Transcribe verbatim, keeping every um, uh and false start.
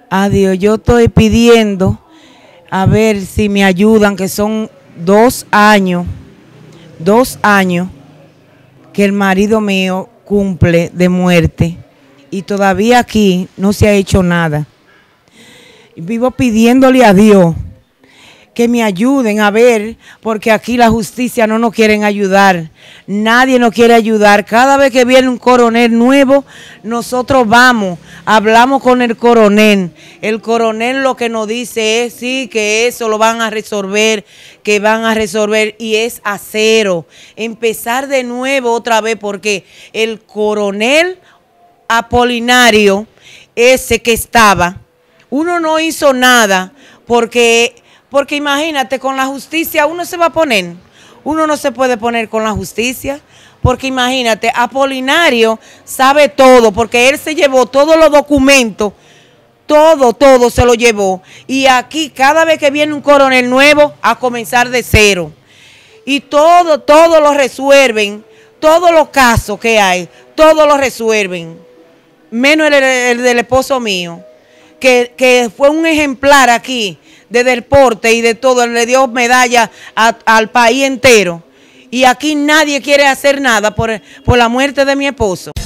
Adiós, yo estoy pidiendo a ver si me ayudan, que son dos años, dos años que el marido mío cumple de muerte y todavía aquí no se ha hecho nada. Vivo pidiéndole a Dios que me ayuden a ver, porque aquí la justicia no nos quieren ayudar, nadie nos quiere ayudar. Cada vez que viene un coronel nuevo, nosotros vamos, hablamos con el coronel, el coronel lo que nos dice es sí, que eso lo van a resolver, que van a resolver, y es a cero, empezar de nuevo otra vez, porque el coronel Apolinario, ese que estaba, uno no hizo nada, porque... Porque imagínate, con la justicia uno se va a poner, uno no se puede poner con la justicia, porque imagínate, Apolinario sabe todo, porque él se llevó todos los documentos, todo, todo se lo llevó, y aquí cada vez que viene un coronel nuevo, a comenzar de cero, y todo, todo lo resuelven, todos los casos que hay, todos lo resuelven, menos el, el, el del esposo mío, que, que fue un ejemplar aquí, de deporte y de todo, le dio medalla a, al país entero. Y aquí nadie quiere hacer nada por, por la muerte de mi esposo.